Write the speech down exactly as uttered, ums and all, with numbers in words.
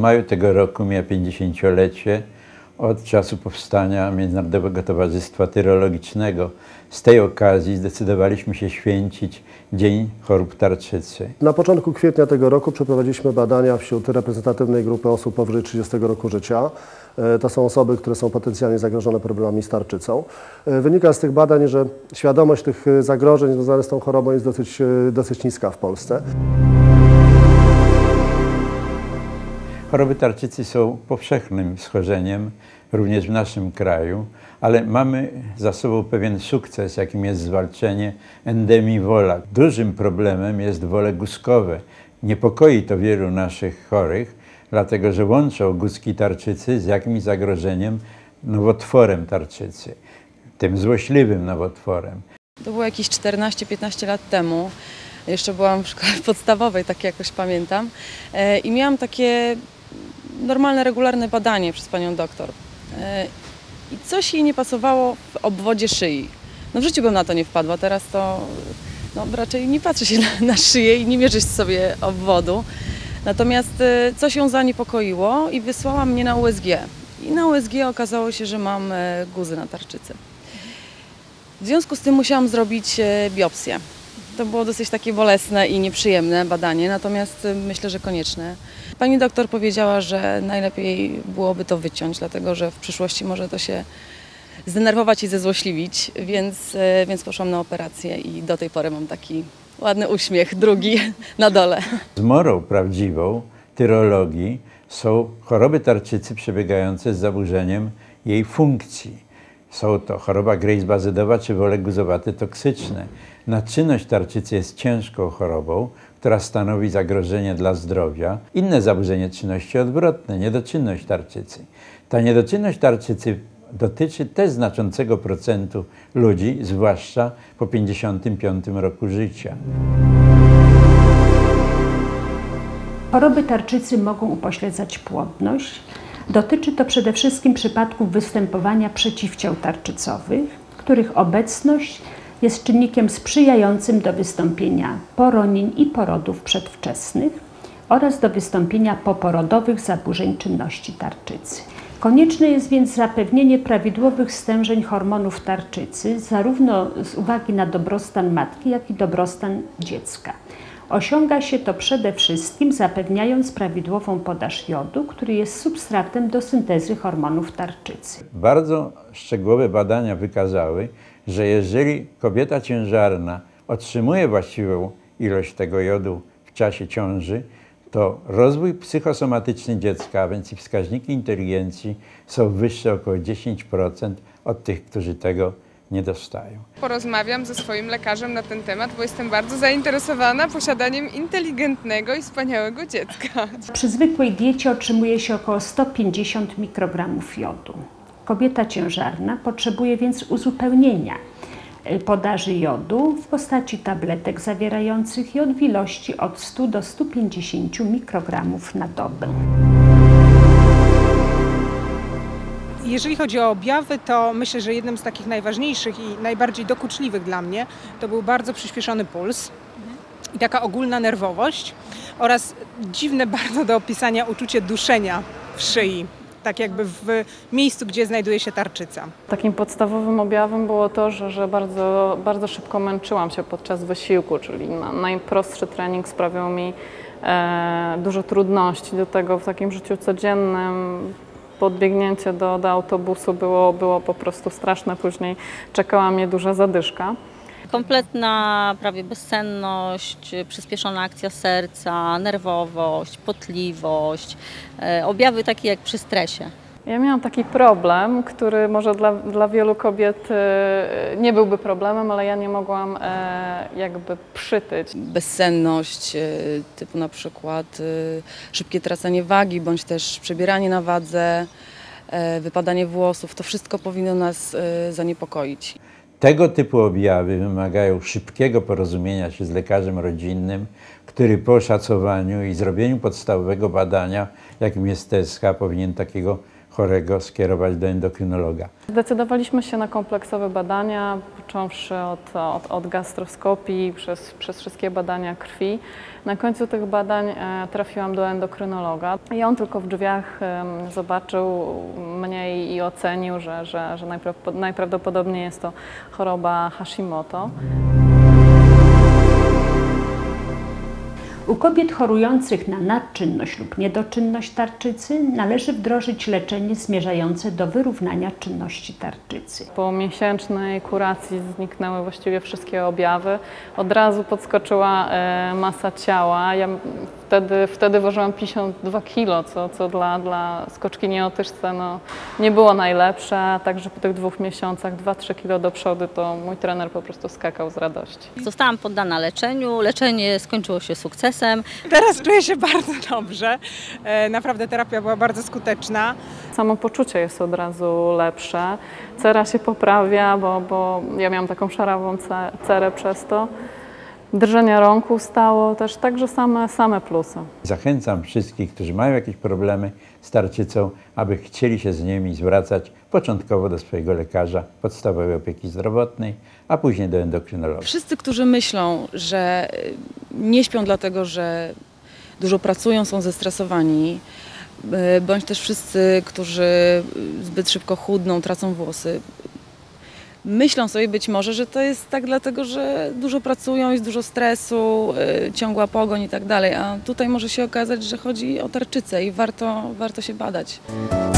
maju tego roku mija pięćdziesięciolecie od czasu powstania Międzynarodowego Towarzystwa Tyrologicznego. Z tej okazji zdecydowaliśmy się święcić Dzień Chorób Tarczycy. Na początku kwietnia tego roku przeprowadziliśmy badania wśród reprezentatywnej grupy osób powyżej trzydziestego roku życia. To są osoby, które są potencjalnie zagrożone problemami z tarczycą. Wynika z tych badań, że świadomość tych zagrożeń związanych z tą chorobą jest dosyć, dosyć niska w Polsce. Choroby tarczycy są powszechnym schorzeniem, również w naszym kraju, ale mamy za sobą pewien sukces, jakim jest zwalczenie endemii wola. Dużym problemem jest wole guzkowe. Niepokoi to wielu naszych chorych, dlatego że łączą guzki tarczycy z jakimś zagrożeniem nowotworem tarczycy, tym złośliwym nowotworem. To było jakieś czternaście piętnaście lat temu. Jeszcze byłam w szkole podstawowej, tak jakoś pamiętam. I miałam takie normalne, regularne badanie przez panią doktor. I coś jej nie pasowało w obwodzie szyi. No w życiu bym na to nie wpadła, teraz to no, raczej nie patrzę się na, na szyję i nie mierzę sobie obwodu. Natomiast coś ją zaniepokoiło i wysłała mnie na U S G. I na U S G okazało się, że mam guzy na tarczycy. W związku z tym musiałam zrobić biopsję. To było dosyć takie bolesne i nieprzyjemne badanie, natomiast myślę, że konieczne. Pani doktor powiedziała, że najlepiej byłoby to wyciąć, dlatego że w przyszłości może to się zdenerwować i zezłośliwić, więc, więc poszłam na operację i do tej pory mam taki ładny uśmiech, drugi na dole. Zmorą prawdziwą tyrologii są choroby tarczycy przebiegające z zaburzeniem jej funkcji. Są to choroba Graves-Basedowa czy wole guzowate toksyczne. Nadczynność tarczycy jest ciężką chorobą, która stanowi zagrożenie dla zdrowia. Inne zaburzenie czynności odwrotne, niedoczynność tarczycy. Ta niedoczynność tarczycy dotyczy też znaczącego procentu ludzi, zwłaszcza po pięćdziesiątym piątym roku życia. Choroby tarczycy mogą upośledzać płodność. Dotyczy to przede wszystkim przypadków występowania przeciwciał tarczycowych, których obecność jest czynnikiem sprzyjającym do wystąpienia poronień i porodów przedwczesnych oraz do wystąpienia poporodowych zaburzeń czynności tarczycy. Konieczne jest więc zapewnienie prawidłowych stężeń hormonów tarczycy, zarówno z uwagi na dobrostan matki, jak i dobrostan dziecka. Osiąga się to przede wszystkim zapewniając prawidłową podaż jodu, który jest substratem do syntezy hormonów tarczycy. Bardzo szczegółowe badania wykazały, że jeżeli kobieta ciężarna otrzymuje właściwą ilość tego jodu w czasie ciąży, to rozwój psychosomatyczny dziecka, a więc i wskaźniki inteligencji są wyższe około dziesięć procent od tych, którzy tego nie dostają. Porozmawiam ze swoim lekarzem na ten temat, bo jestem bardzo zainteresowana posiadaniem inteligentnego i wspaniałego dziecka. Przy zwykłej diecie otrzymuje się około sto pięćdziesiąt mikrogramów jodu. Kobieta ciężarna potrzebuje więc uzupełnienia podaży jodu w postaci tabletek zawierających jod w ilości od stu do stu pięćdziesięciu mikrogramów na dobę. Jeżeli chodzi o objawy, to myślę, że jednym z takich najważniejszych i najbardziej dokuczliwych dla mnie to był bardzo przyspieszony puls i taka ogólna nerwowość oraz dziwne bardzo do opisania uczucie duszenia w szyi, tak jakby w miejscu, gdzie znajduje się tarczyca. Takim podstawowym objawem było to, że, że bardzo, bardzo szybko męczyłam się podczas wysiłku, czyli na, najprostszy trening sprawiał mi e, dużo trudności. Do tego w takim życiu codziennym podbiegnięcie do, do autobusu było, było po prostu straszne. Później czekała mnie duża zadyszka. Kompletna prawie bezsenność, przyspieszona akcja serca, nerwowość, potliwość, e, objawy takie jak przy stresie. Ja miałam taki problem, który może dla, dla wielu kobiet e, nie byłby problemem, ale ja nie mogłam e, jakby przytyć. Bezsenność, e, typu na przykład e, szybkie tracenie wagi, bądź też przebieranie na wadze, e, wypadanie włosów, to wszystko powinno nas e, zaniepokoić. Tego typu objawy wymagają szybkiego porozumienia się z lekarzem rodzinnym, który po oszacowaniu i zrobieniu podstawowego badania, jakim jest T S H, powinien takiego chorego skierować do endokrynologa. Zdecydowaliśmy się na kompleksowe badania, począwszy od, od, od gastroskopii, przez, przez wszystkie badania krwi. Na końcu tych badań e, trafiłam do endokrynologa i on tylko w drzwiach e, zobaczył mnie i ocenił, że, że, że najprawdopodobniej jest to choroba Hashimoto. U kobiet chorujących na nadczynność lub niedoczynność tarczycy należy wdrożyć leczenie zmierzające do wyrównania czynności tarczycy. Po miesięcznej kuracji zniknęły właściwie wszystkie objawy. Od razu podskoczyła e, masa ciała. Ja wtedy, wtedy ważyłam pięćdziesiąt dwa kilo, co, co dla, dla skoczkini o tyczce no, nie było najlepsze. Także po tych dwóch miesiącach dwa trzy kilo do przodu to mój trener po prostu skakał z radości. Zostałam poddana leczeniu. Leczenie skończyło się sukcesem. Teraz czuję się bardzo dobrze. E, Naprawdę terapia była bardzo skuteczna. Samopoczucie jest od razu lepsze. Cera się poprawia, bo, bo ja miałam taką szarawą ce- cerę przez to. Drżenie rąk ustało też, także same, same plusy. Zachęcam wszystkich, którzy mają jakieś problemy z tarczycą, aby chcieli się z nimi zwracać początkowo do swojego lekarza podstawowej opieki zdrowotnej, a później do endokrynologa. Wszyscy, którzy myślą, że nie śpią dlatego, że dużo pracują, są zestresowani, bądź też wszyscy, którzy zbyt szybko chudną, tracą włosy, myślą sobie być może, że to jest tak dlatego, że dużo pracują, jest dużo stresu, ciągła pogoń i tak dalej, a tutaj może się okazać, że chodzi o tarczycę i warto, warto się badać.